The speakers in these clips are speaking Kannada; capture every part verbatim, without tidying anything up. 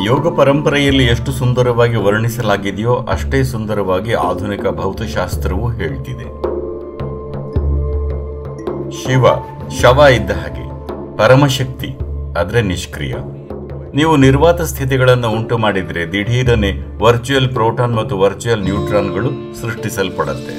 ಯೋಗ ಪರಂಪರೆಯಲ್ಲಿ ಎಷ್ಟು ಸುಂದರವಾಗಿ ವರ್ಣಿಸಲಾಗಿದೆಯೋ ಅಷ್ಟೇ ಸುಂದರವಾಗಿ ಆಧುನಿಕ ಭೌತಶಾಸ್ತ್ರವೂ ಹೇಳ್ತಿದೆ. ಶಿವ ಶವ ಇದ್ದ ಹಾಗೆ, ಪರಮಶಕ್ತಿ ಆದರೆ ನಿಷ್ಕ್ರಿಯ. ನೀವು ನಿರ್ವಾತ ಸ್ಥಿತಿಗಳನ್ನು ಉಂಟು ಮಾಡಿದರೆ ದಿಢೀರನೆ ವರ್ಚುವಲ್ ಪ್ರೋಟಾನ್ ಮತ್ತು ವರ್ಚುವಲ್ ನ್ಯೂಟ್ರಾನ್ಗಳು ಸೃಷ್ಟಿಸಲ್ಪಡುತ್ತೆ.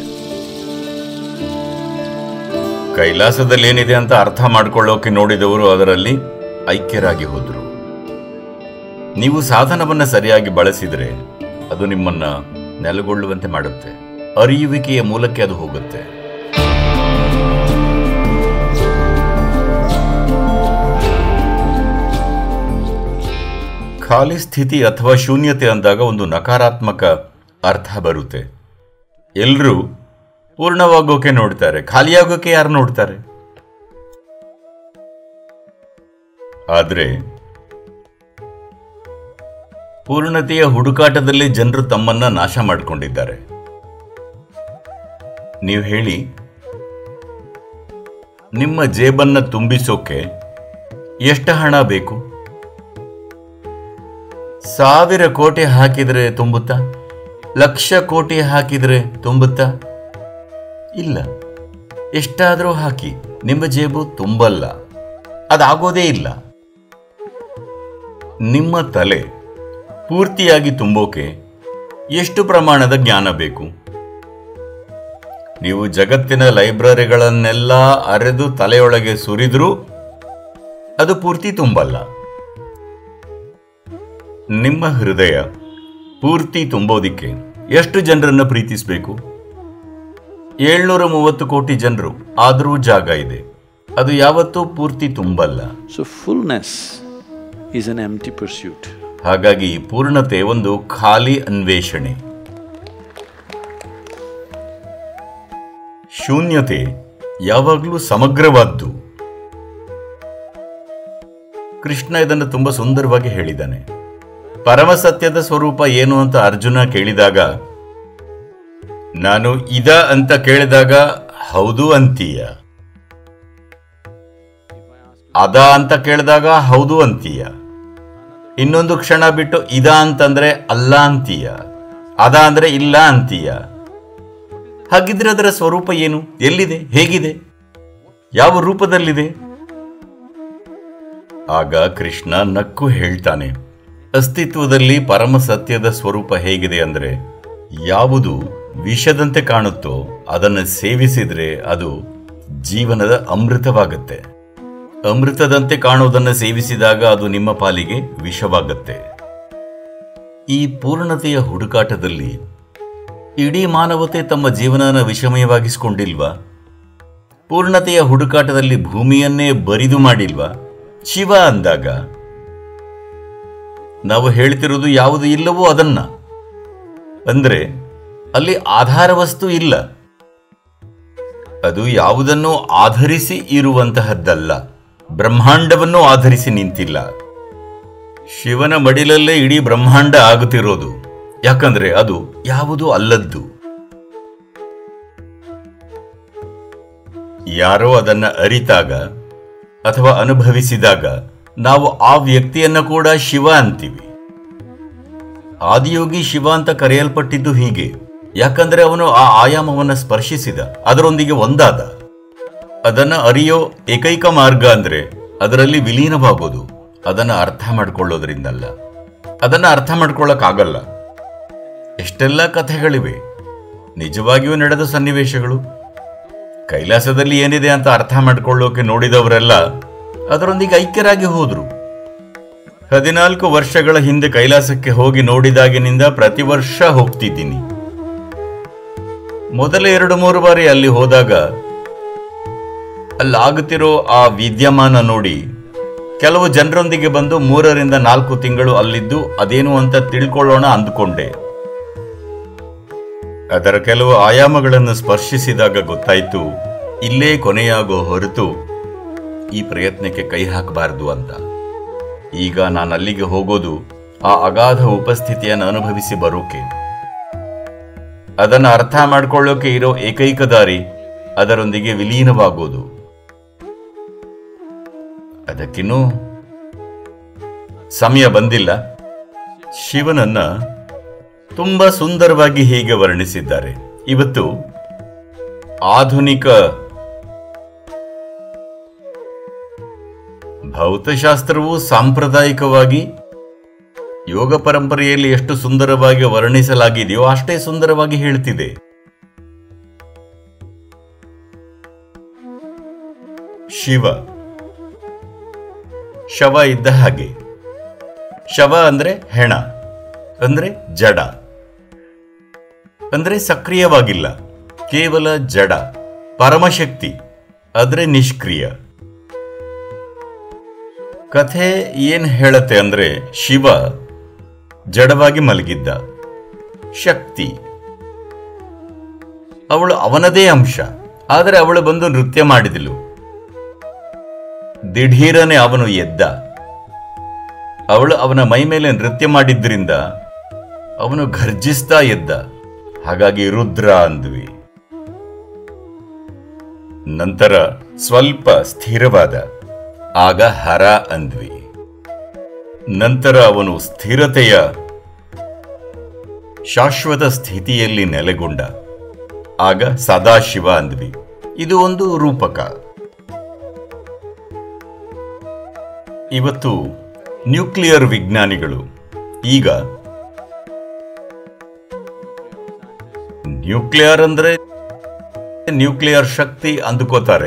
ಕೈಲಾಸದಲ್ಲಿ ಏನಿದೆ ಅಂತ ಅರ್ಥ ಮಾಡ್ಕೊಳ್ಳೋಕೆ ನೋಡಿದವರು ಅದರಲ್ಲಿ ಐಕ್ಯರಾಗಿ ಹೋದರು. ನೀವು ಸಾಧನವನ್ನು ಸರಿಯಾಗಿ ಬಳಸಿದರೆ ಅದು ನಿಮ್ಮನ್ನ ನೆಲೆಗೊಳ್ಳುವಂತೆ ಮಾಡುತ್ತೆ. ಅರಿಯುವಿಕೆಯ ಮೂಲಕ ಅದು ಹೋಗುತ್ತೆ. ಖಾಲಿ ಸ್ಥಿತಿ ಅಥವಾ ಶೂನ್ಯತೆ ಅಂದಾಗ ಒಂದು ನಕಾರಾತ್ಮಕ ಅರ್ಥ ಬರುತ್ತೆ. ಎಲ್ಲರೂ ಪೂರ್ಣವಾಗೋಕೆ ನೋಡ್ತಾರೆ, ಖಾಲಿಯಾಗೋಕೆ ಯಾರು ನೋಡ್ತಾರೆ? ಆದ್ರೆ ಪೂರ್ಣತೆಯ ಹುಡುಕಾಟದಲ್ಲಿ ಜನರು ತಮ್ಮನ್ನ ನಾಶ ಮಾಡಿಕೊಂಡಿದ್ದಾರೆ. ನೀವು ಹೇಳಿ, ನಿಮ್ಮ ಜೇಬನ್ನ ತುಂಬಿಸೋಕೆ ಎಷ್ಟು ಹಣ ಬೇಕು? ಸಾವಿರ ಕೋಟಿ ಹಾಕಿದ್ರೆ ತುಂಬುತ್ತಾ? ಲಕ್ಷ ಕೋಟಿ ಹಾಕಿದ್ರೆ ತುಂಬುತ್ತಾ? ಇಲ್ಲ. ಎಷ್ಟಾದರೂ ಹಾಕಿ, ನಿಮ್ಮ ಜೇಬು ತುಂಬಲ್ಲ, ಅದಾಗೋದೇ ಇಲ್ಲ. ನಿಮ್ಮ ತಲೆ ಪೂರ್ತಿಯಾಗಿ ತುಂಬೋಕೆ ಎಷ್ಟು ಪ್ರಮಾಣದ ಜ್ಞಾನ ಬೇಕು? ನೀವು ಜಗತ್ತಿನ ಲೈಬ್ರರಿಗಳನ್ನೆಲ್ಲ ಅರೆದು ತಲೆಯೊಳಗೆ ಸುರಿದ್ರೂ ಅದು ಪೂರ್ತಿ ತುಂಬಲ್ಲ. ನಿಮ್ಮ ಹೃದಯ ಪೂರ್ತಿ ತುಂಬೋದಿಕ್ಕೆ ಎಷ್ಟು ಜನರನ್ನು ಪ್ರೀತಿಸಬೇಕು? ಏಳ್ನೂರ ಮೂವತ್ತು ಕೋಟಿ ಜನರು, ಆದರೂ ಜಾಗ ಇದೆ, ಅದು ಯಾವತ್ತೂ ಪೂರ್ತಿ ತುಂಬಲ್ಲ. So fullness is an empty pursuit. ಹಾಗಾಗಿ ಪೂರ್ಣತೆ ಒಂದು ಖಾಲಿ ಅನ್ವೇಷಣೆ. ಶೂನ್ಯತೆ ಯಾವಾಗಲೂ ಸಮಗ್ರವಾದ್ದು. ಕೃಷ್ಣ ಇದನ್ನು ತುಂಬಾ ಸುಂದರವಾಗಿ ಹೇಳಿದ್ದಾನೆ. ಪರಮ ಸತ್ಯದ ಸ್ವರೂಪ ಏನು ಅಂತ ಅರ್ಜುನ ಕೇಳಿದಾಗ, ನಾನು ಇದ ಅಂತ ಕೇಳಿದಾಗ ಹೌದು ಅಂತೀಯ, ಅದ ಅಂತ ಕೇಳಿದಾಗ ಹೌದು ಅಂತೀಯ, ಇನ್ನೊಂದು ಕ್ಷಣ ಬಿಟ್ಟು ಇದ ಅಂತಂದ್ರೆ ಅಲ್ಲ ಅಂತೀಯ, ಅದ ಅಂದ್ರೆ ಇಲ್ಲ ಅಂತೀಯ. ಹಾಗಿದ್ರೆ ಅದರ ಸ್ವರೂಪ ಏನು? ಎಲ್ಲಿದೆ? ಹೇಗಿದೆ? ಯಾವ ರೂಪದಲ್ಲಿದೆ? ಆಗ ಕೃಷ್ಣ ನಕ್ಕು ಹೇಳ್ತಾನೆ, ಅಸ್ತಿತ್ವದಲ್ಲಿ ಪರಮ ಸತ್ಯದ ಸ್ವರೂಪ ಹೇಗಿದೆ ಅಂದ್ರೆ, ಯಾವುದು ವಿಷದಂತೆ ಕಾಣುತ್ತೋ ಅದನ್ನು ಸೇವಿಸಿದ್ರೆ ಅದು ಜೀವನದ ಅಮೃತವಾಗುತ್ತೆ. ಅಮೃತದಂತೆ ಕಾಣುವುದನ್ನು ಸೇವಿಸಿದಾಗ ಅದು ನಿಮ್ಮ ಪಾಲಿಗೆ ವಿಷವಾಗುತ್ತೆ. ಈ ಪೂರ್ಣತೆಯ ಹುಡುಕಾಟದಲ್ಲಿ ಇಡೀ ಮಾನವತೆ ತಮ್ಮ ಜೀವನನ ವಿಷಮಯವಾಗಿಸಿಕೊಂಡಿಲ್ವಾ? ಪೂರ್ಣತೆಯ ಹುಡುಕಾಟದಲ್ಲಿ ಭೂಮಿಯನ್ನೇ ಬರಿದು ಮಾಡಿಲ್ವಾ? ಶಿವ ಅಂದಾಗ ನಾವು ಹೇಳ್ತಿರೋದು ಯಾವುದು ಇಲ್ಲವೋ ಅದನ್ನ. ಅಂದ್ರೆ ಅಲ್ಲಿ ಆಧಾರ ವಸ್ತು ಇಲ್ಲ, ಅದು ಯಾವುದನ್ನು ಆಧರಿಸಿ ಇರುವಂತಹದ್ದಲ್ಲ, ಬ್ರಹ್ಮಾಂಡವನ್ನು ಆಧರಿಸಿ ನಿಂತಿಲ್ಲ. ಶಿವನ ಮಡಿಲಲ್ಲೇ ಇಡೀ ಬ್ರಹ್ಮಾಂಡ ಆಗುತ್ತಿರೋದು, ಯಾಕಂದ್ರೆ ಅದು ಯಾವುದೂ ಅಲ್ಲದ್ದು. ಯಾರೋ ಅದನ್ನ ಅರಿತಾಗ ಅಥವಾ ಅನುಭವಿಸಿದಾಗ ನಾವು ಆ ವ್ಯಕ್ತಿಯನ್ನ ಕೂಡ ಶಿವ ಅಂತೀವಿ. ಆದಿಯೋಗಿ ಶಿವ ಅಂತ ಕರೆಯಲ್ಪಟ್ಟಿದ್ದು ಹೀಗೆ, ಯಾಕಂದ್ರೆ ಅವನು ಆ ಆಯಾಮವನ್ನು ಸ್ಪರ್ಶಿಸಿದ, ಅದರೊಂದಿಗೆ ಒಂದಾದ. ಅದನ್ನ ಅರಿಯೋ ಏಕೈಕ ಮಾರ್ಗ ಅಂದ್ರೆ ಅದರಲ್ಲಿ ವಿಲೀನವಾಗೋದು, ಅದನ್ನ ಅರ್ಥ ಮಾಡ್ಕೊಳ್ಳೋದ್ರಿಂದಲ್ಲ. ಅದನ್ನ ಅರ್ಥ ಮಾಡ್ಕೊಳ್ಳಕ್ಕಾಗಲ್ಲ. ಎಷ್ಟೆಲ್ಲ ಕಥೆಗಳಿವೆ, ನಿಜವಾಗಿಯೂ ನಡೆದ ಸನ್ನಿವೇಶಗಳು. ಕೈಲಾಸದಲ್ಲಿ ಏನಿದೆ ಅಂತ ಅರ್ಥ ಮಾಡ್ಕೊಳ್ಳೋಕೆ ನೋಡಿದವರೆಲ್ಲ ಅದರೊಂದಿಗೆ ಐಕ್ಯರಾಗಿ ಹೋದ್ರು. ಹದಿನಾಲ್ಕು ವರ್ಷಗಳ ಹಿಂದೆ ಕೈಲಾಸಕ್ಕೆ ಹೋಗಿ ನೋಡಿದಾಗಿನಿಂದ ಪ್ರತಿ ವರ್ಷ ಹೋಗ್ತಿದ್ದೀನಿ. ಮೊದಲ ಎರಡು ಮೂರು ಬಾರಿ ಅಲ್ಲಿ ಹೋದಾಗ ಅಲ್ಲಾಗುತ್ತಿರೋ ಆ ವಿದ್ಯಮಾನ ನೋಡಿ ಕೆಲವು ಜನರೊಂದಿಗೆ ಬಂದು ಮೂರರಿಂದ ನಾಲ್ಕು ತಿಂಗಳು ಅಲ್ಲಿದ್ದು ಅದೇನು ಅಂತ ತಿಳ್ಕೊಳ್ಳೋಣ ಅಂದುಕೊಂಡೆ. ಅದರ ಕೆಲವು ಆಯಾಮಗಳನ್ನು ಸ್ಪರ್ಶಿಸಿದಾಗ ಗೊತ್ತಾಯ್ತು, ಇಲ್ಲೇ ಕೊನೆಯಾಗೋ ಹೊರತು ಈ ಪ್ರಯತ್ನಕ್ಕೆ ಕೈ ಹಾಕಬಾರದು ಅಂತ. ಈಗ ನಾನು ಅಲ್ಲಿಗೆ ಹೋಗೋದು ಆ ಅಗಾಧ ಉಪಸ್ಥಿತಿಯನ್ನು ಅನುಭವಿಸಿ ಬರೋಕೆ. ಅದನ್ನು ಅರ್ಥ ಮಾಡ್ಕೊಳ್ಳೋಕೆ ಇರೋ ಏಕೈಕ ದಾರಿ ಅದರೊಂದಿಗೆ ವಿಲೀನವಾಗೋದು. ಅದಕ್ಕಿನ್ನೂ ಸಮಯ ಬಂದಿಲ್ಲ, ಶಿವನನ್ನ ತುಂಬಾ ಸುಂದರವಾಗಿ ಹೀಗೆ ವರ್ಣಿಸಿದ್ದಾರೆ. ಇವತ್ತು ಆಧುನಿಕ ಭೌತಶಾಸ್ತ್ರವು ಸಾಂಪ್ರದಾಯಿಕವಾಗಿ ಯೋಗ ಪರಂಪರೆಯಲ್ಲಿ ಎಷ್ಟು ಸುಂದರವಾಗಿ ವರ್ಣಿಸಲಾಗಿದೆಯೋ ಅಷ್ಟೇ ಸುಂದರವಾಗಿ ಹೇಳ್ತಿದೆ. ಶಿವ ಶವ ಇದ್ದ ಹಾಗೆ. ಶವ ಅಂದ್ರೆ ಹೆಣ, ಅಂದ್ರೆ ಜಡ, ಅಂದ್ರೆ ಸಕ್ರಿಯವಾಗಿಲ್ಲ, ಕೇವಲ ಜಡ. ಪರಮಶಕ್ತಿ ಆದ್ರೆ ನಿಷ್ಕ್ರಿಯ. ಕಥೆ ಏನ್ ಹೇಳತ್ತೆ ಅಂದ್ರೆ, ಶಿವ ಜಡವಾಗಿ ಮಲಗಿದ್ದ, ಶಕ್ತಿ ಅವಳು ಅವನದೇ ಅಂಶ. ಆದರೆ ಅವಳು ಬಂದು ನೃತ್ಯ ಮಾಡಿದಳು. ದಿಢೀರನೆ ಅವನು ಎದ್ದ. ಅವಳು ಅವನ ಮೈ ಮೇಲೆ ನೃತ್ಯ ಮಾಡಿದ್ರಿಂದ ಅವನು ಘರ್ಜಿಸ್ತಾ ಎದ್ದ. ಹಾಗಾಗಿ ರುದ್ರ ಅಂದ್ವಿ. ನಂತರ ಸ್ವಲ್ಪ ಸ್ಥಿರವಾದ, ಆಗ ಹರ ಅಂದ್ವಿ. ನಂತರ ಅವನು ಸ್ಥಿರತೆಯ ಶಾಶ್ವತ ಸ್ಥಿತಿಯಲ್ಲಿ ನೆಲೆಗೊಂಡ, ಆಗ ಸದಾಶಿವ ಅಂದ್ವಿ. ಇದು ಒಂದು ರೂಪಕ. ಇವತ್ತು ನ್ಯೂಕ್ಲಿಯರ್ ವಿಜ್ಞಾನಿಗಳು ಈಗ ನ್ಯೂಕ್ಲಿಯರ್ ಅಂದ್ರೆ ನ್ಯೂಕ್ಲಿಯರ್ ಶಕ್ತಿ ಅಂದುಕೋತಾರೆ.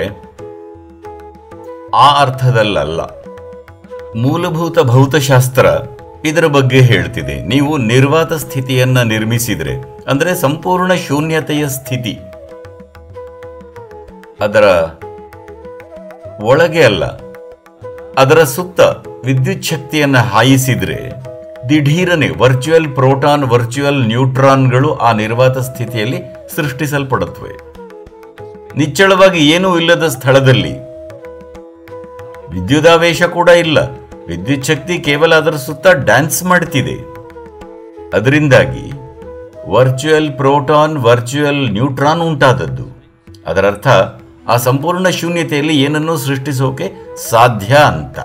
ಆ ಅರ್ಥದಲ್ಲ. ಮೂಲಭೂತ ಭೌತಶಾಸ್ತ್ರ ಇದರ ಬಗ್ಗೆ ಹೇಳ್ತಿದೆ. ನೀವು ನಿರ್ವಾತ ಸ್ಥಿತಿಯನ್ನ ನಿರ್ಮಿಸಿದ್ರೆ, ಅಂದ್ರೆ ಸಂಪೂರ್ಣ ಶೂನ್ಯತೆಯ ಸ್ಥಿತಿ, ಅದರ ಒಳಗೆ ಅಲ್ಲ, ಅದರ ಸುತ್ತ ವಿದ್ಯುತ್ ಶಕ್ತಿಯನ್ನ ಹಾಯಿಸಿದ್ರೆ ದಿಢೀರನೆ ವರ್ಚುವಲ್ ಪ್ರೋಟಾನ್, ವರ್ಚುವಲ್ ನ್ಯೂಟ್ರಾನ್ಗಳು ಆ ನಿರ್ವಾತ ಸ್ಥಿತಿಯಲ್ಲಿ ಸೃಷ್ಟಿಸಲ್ಪಡುತ್ತವೆ. ನಿಚ್ಚಳವಾಗಿ ಏನೂ ಇಲ್ಲದ ಸ್ಥಳದಲ್ಲಿ ವಿದ್ಯುದಾವೇಶ ಕೂಡ ಇಲ್ಲ. ವಿದ್ಯುತ್ ಶಕ್ತಿ ಕೇವಲ ಅದರ ಸುತ್ತ ಡ್ಯಾನ್ಸ್ ಮಾಡ್ತಿದೆ. ಅದರಿಂದಾಗಿ ವರ್ಚುವಲ್ ಪ್ರೋಟಾನ್, ವರ್ಚುವಲ್ ನ್ಯೂಟ್ರಾನ್ ಉಂಟಾದದ್ದು. ಅದರರ್ಥ ಆ ಸಂಪೂರ್ಣ ಶೂನ್ಯತೆಯಲ್ಲಿ ಏನನ್ನೂ ಸೃಷ್ಟಿಸೋಕೆ ಸಾಧ್ಯ ಅಂತ.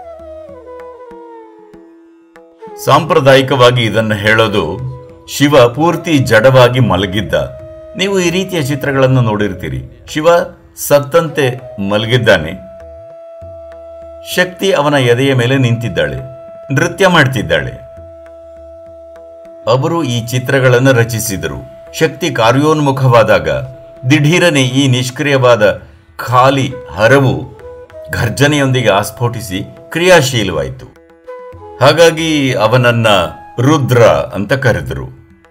ಸಾಂಪ್ರದಾಯಿಕವಾಗಿ ಇದನ್ನು ಹೇಳೋದು, ಶಿವ ಪೂರ್ತಿ ಜಡವಾಗಿ ಮಲಗಿದ್ದ. ನೀವು ಈ ರೀತಿಯ ಚಿತ್ರಗಳನ್ನು ನೋಡಿರ್ತೀರಿ. ಶಿವ ಸತ್ತಂತೆ ಮಲಗಿದ್ದಾನೆ, ಶಕ್ತಿ ಅವನ ಎದೆಯ ಮೇಲೆ ನಿಂತಿದ್ದಾಳೆ, ನೃತ್ಯ ಮಾಡ್ತಿದ್ದಾಳೆ. ಅವರು ಈ ಚಿತ್ರಗಳನ್ನು ರಚಿಸಿದರು. ಶಕ್ತಿ ಕಾರ್ಯೋನ್ಮುಖವಾದಾಗ ದಿಢೀರನೆ ಈ ನಿಷ್ಕ್ರಿಯವಾದ ಖಾಲಿ ಹರವು ಘರ್ಜನೆಯೊಂದಿಗೆ ಆಸ್ಫೋಟಿಸಿ ಕ್ರಿಯಾಶೀಲವಾಯಿತು. ಹಾಗಾಗಿ ಅವನನ್ನ ರುದ್ರ ಅಂತ ಕರೆದರು.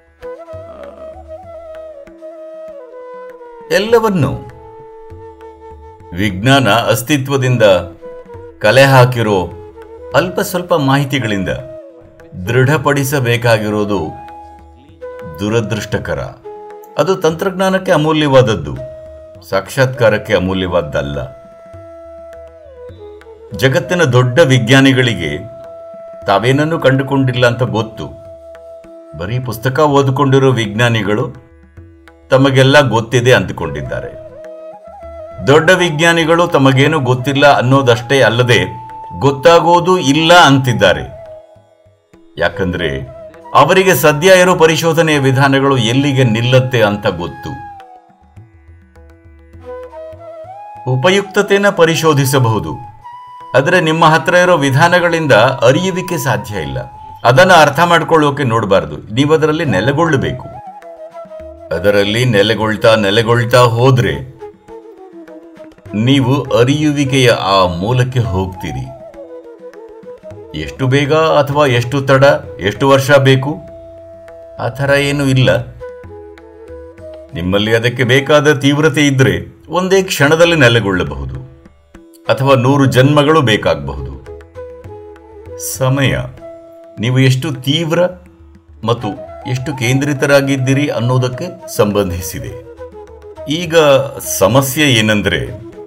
ಎಲ್ಲವನ್ನೂ ವಿಜ್ಞಾನ ಅಸ್ತಿತ್ವದಿಂದ ಕಲೆ ಹಾಕಿರೋ ಅಲ್ಪ ಸ್ವಲ್ಪ ಮಾಹಿತಿಗಳಿಂದ ದೃಢಪಡಿಸಬೇಕಾಗಿರೋದು ದುರದೃಷ್ಟಕರ. ಅದು ತಂತ್ರಜ್ಞಾನಕ್ಕೆ ಅಮೂಲ್ಯವಾದದ್ದು, ಸಾಕ್ಷಾತ್ಕಾರಕ್ಕೆ ಅಮೂಲ್ಯವಾದ್ದಲ್ಲ. ಜಗತ್ತಿನ ದೊಡ್ಡ ವಿಜ್ಞಾನಿಗಳಿಗೆ ತಾವೇನನ್ನು ಕಂಡುಕೊಂಡಿಲ್ಲ ಅಂತ ಗೊತ್ತು. ಬರೀ ಪುಸ್ತಕ ಓದಿಕೊಂಡಿರೋ ವಿಜ್ಞಾನಿಗಳು ತಮಗೆಲ್ಲ ಗೊತ್ತಿದೆ ಅಂದುಕೊಂಡಿದ್ದಾರೆ. ದೊಡ್ಡ ವಿಜ್ಞಾನಿಗಳು ತಮಗೇನು ಗೊತ್ತಿಲ್ಲ ಅನ್ನೋದಷ್ಟೇ ಅಲ್ಲದೆ ಗೊತ್ತಾಗೋದು ಇಲ್ಲ ಅಂತಿದ್ದಾರೆ. ಯಾಕಂದ್ರೆ ಅವರಿಗೆ ಸದ್ಯ ಇರೋ ಪರಿಶೋಧನೆಯ ವಿಧಾನಗಳು ಎಲ್ಲಿಗೆ ನಿಲ್ಲತ್ತೆ ಅಂತ ಗೊತ್ತು. ಉಪಯುಕ್ತತೆನ ಪರಿಶೋಧಿಸಬಹುದು, ಆದರೆ ನಿಮ್ಮ ಹತ್ರ ಇರೋ ವಿಧಾನಗಳಿಂದ ಅರಿಯುವಿಕೆ ಸಾಧ್ಯ ಇಲ್ಲ. ಅದನ್ನು ಅರ್ಥ ಮಾಡ್ಕೊಳ್ಳೋಕೆ ನೋಡಬಾರ್ದು. ನೀವು ಅದರಲ್ಲಿ ನೆಲೆಗೊಳ್ಳಬೇಕು. ಅದರಲ್ಲಿ ನೆಲೆಗೊಳ್ತಾ ನೆಲೆಗೊಳ್ತಾ ಹೋದ್ರೆ ನೀವು ಅರಿಯುವಿಕೆಯ ಆ ಮೂಲಕ್ಕೆ ಹೋಗ್ತೀರಿ. ಎಷ್ಟು ಬೇಗ ಅಥವಾ ಎಷ್ಟು ತಡ, ಎಷ್ಟು ವರ್ಷ ಬೇಕು, ಆ ಥರ ಏನೂ ಇಲ್ಲ. ನಿಮ್ಮಲ್ಲಿ ಅದಕ್ಕೆ ಬೇಕಾದ ತೀವ್ರತೆ ಇದ್ರೆ ಒಂದೇ ಕ್ಷಣದಲ್ಲಿ ನೆಲೆಗೊಳ್ಳಬಹುದು, ಅಥವಾ ನೂರು ಜನ್ಮಗಳು ಬೇಕಾಗಬಹುದು. ಸಮಯ ನೀವು ಎಷ್ಟು ತೀವ್ರ ಮತ್ತು ಎಷ್ಟು ಕೇಂದ್ರಿತರಾಗಿದ್ದೀರಿ ಅನ್ನೋದಕ್ಕೆ ಸಂಬಂಧಿಸಿದೆ. ಈಗ ಸಮಸ್ಯೆ ಏನಂದ್ರೆ,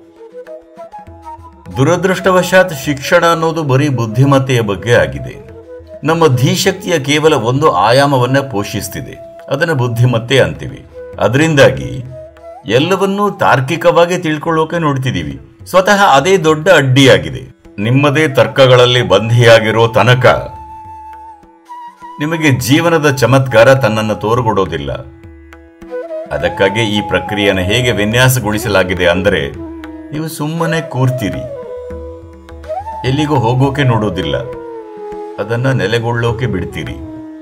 ದುರದೃಷ್ಟವಶಾತ್ ಶಿಕ್ಷಣ ಅನ್ನೋದು ಬರೀ ಬುದ್ಧಿಮತ್ತೆಯ ಬಗ್ಗೆ ಆಗಿದೆ. ನಮ್ಮ ಧೀಶಕ್ತಿಯ ಕೇವಲ ಒಂದು ಆಯಾಮವನ್ನ ಪೋಷಿಸ್ತಿದೆ, ಅದನ್ನು ಬುದ್ಧಿಮತ್ತೆ ಅಂತೀವಿ. ಅದರಿಂದಾಗಿ ಎಲ್ಲವನ್ನೂ ತಾರ್ಕಿಕವಾಗಿ ತಿಳ್ಕೊಳ್ಳೋಕೆ ನೋಡ್ತಿದ್ದೀವಿ. ಸ್ವತಃ ಅದೇ ದೊಡ್ಡ ಅಡ್ಡಿಯಾಗಿದೆ. ನಿಮ್ಮದೇ ತರ್ಕಗಳಲ್ಲಿ ಬಂಧಿಯಾಗಿರೋ ತನಕ ನಿಮಗೆ ಜೀವನದ ಚಮತ್ಕಾರ ತನ್ನನ್ನು ತೋರುಗೊಡೋದಿಲ್ಲ. ಅದಕ್ಕಾಗಿ ಈ ಪ್ರಕ್ರಿಯೆಯನ್ನು ಹೇಗೆ ವಿನ್ಯಾಸಗೊಳಿಸಲಾಗಿದೆ ಅಂದರೆ, ನೀವು ಸುಮ್ಮನೆ ಕೂರ್ತೀರಿ, ಎಲ್ಲಿಗೂ ಹೋಗೋಕೆ ನೋಡೋದಿಲ್ಲ, ಅದನ್ನ ನೆಲೆಗೊಳ್ಳೋಕೆ ಬಿಡ್ತೀರಿ.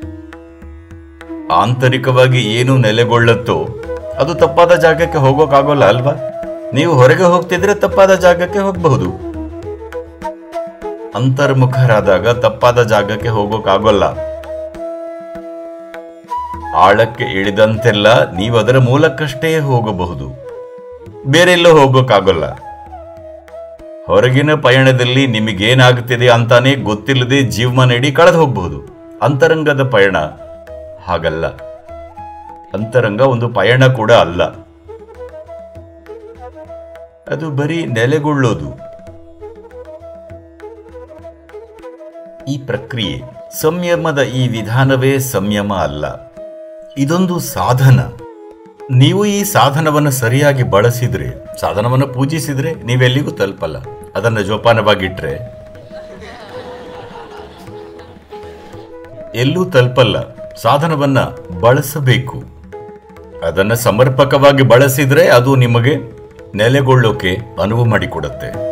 ಆಂತರಿಕವಾಗಿ ಏನು ನೆಲೆಗೊಳ್ಳುತ್ತೋ ಅದು ತಪ್ಪಾದ ಜಾಗಕ್ಕೆ ಹೋಗೋಕ್ಕಾಗೋಲ್ಲ ಅಲ್ವಾ? ನೀವು ಹೊರಗೆ ಹೋಗ್ತಿದ್ರೆ ತಪ್ಪಾದ ಜಾಗಕ್ಕೆ ಹೋಗಬಹುದು. ಅಂತರ್ಮುಖರಾದಾಗ ತಪ್ಪಾದ ಜಾಗಕ್ಕೆ ಹೋಗೋಕ್ಕಾಗೋಲ್ಲ. ಆಳಕ್ಕೆ ಇಳಿದಂತೆಲ್ಲ ನೀವು ಅದರ ಮೂಲಕಷ್ಟೇ ಹೋಗಬಹುದು, ಬೇರೆಲ್ಲೋ ಹೋಗೋಕ್ಕಾಗೋಲ್ಲ. ಹೊರಗಿನ ಪಯಣದಲ್ಲಿ ನಿಮಗೇನಾಗುತ್ತಿದೆ ಅಂತಾನೆ ಗೊತ್ತಿಲ್ಲದೆ ಜೀವಮಾನ ಇಡೀ ಕಳೆದು ಹೋಗಬಹುದು. ಅಂತರಂಗದ ಪಯಣ ಹಾಗಲ್ಲ. ಅಂತರಂಗ ಒಂದು ಪಯಣ ಕೂಡ ಅಲ್ಲ, ಅದು ಬರೀ ನೆಲೆಗೊಳ್ಳೋದು. ಈ ಪ್ರಕ್ರಿಯೆ, ಸಂಯಮದ ಈ ವಿಧಾನವೇ ಸಂಯಮ ಅಲ್ಲ, ಇದೊಂದು ಸಾಧನ. ನೀವು ಈ ಸಾಧನವನ್ನು ಸರಿಯಾಗಿ ಬಳಸಿದ್ರೆ, ಸಾಧನವನ್ನು ಪೂಜಿಸಿದ್ರೆ ನೀವೆಲ್ಲಿಗೂ ತಲುಪಲ್ಲ. ಅದನ್ನು ಜೋಪಾನವಾಗಿಟ್ರೆ ಎಲ್ಲೂ ತಲುಪಲ್ಲ. ಸಾಧನವನ್ನ ಬಳಸಬೇಕು. ಅದನ್ನು ಸಮರ್ಪಕವಾಗಿ ಬಳಸಿದ್ರೆ ಅದು ನಿಮಗೆ ನೆಲೆಗೊಳ್ಳೋಕೆ ಅನುವು ಮಾಡಿಕೊಡುತ್ತೆ.